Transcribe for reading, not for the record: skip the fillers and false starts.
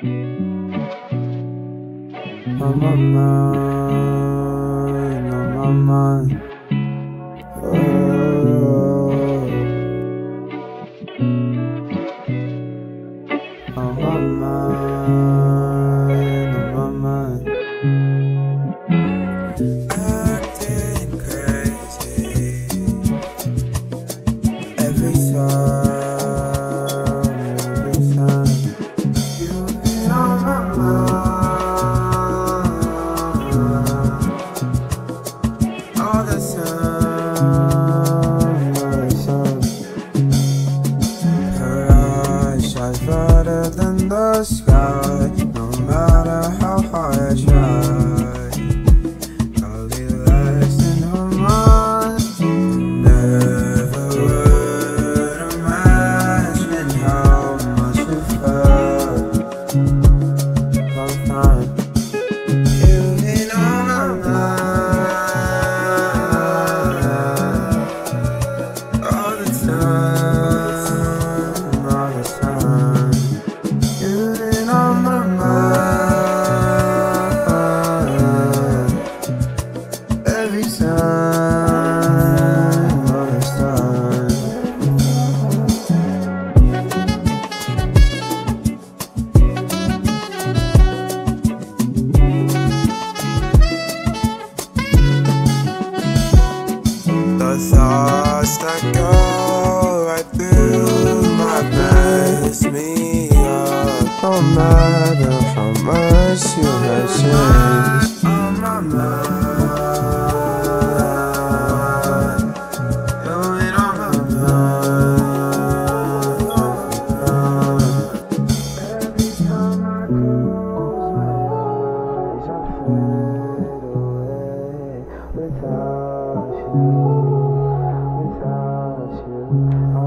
On my mind, on my mind. Oh, on my mind, on my mind. Acting crazy every time, every time. You've been on my mind all the time, all the time. Her eyes shine brighter than the sky, no matter how hard I try. I'll be lost in her mind. Never would imagine how much it felt. Long time. You've been on my mind all the time, all the time. You've been on my mind every time, all the time. The thoughts that go right through my mess me up. No matter how much you have changed. On my mind, you've been on my mind. Every time I close my eyes, I fade away without you. Without you,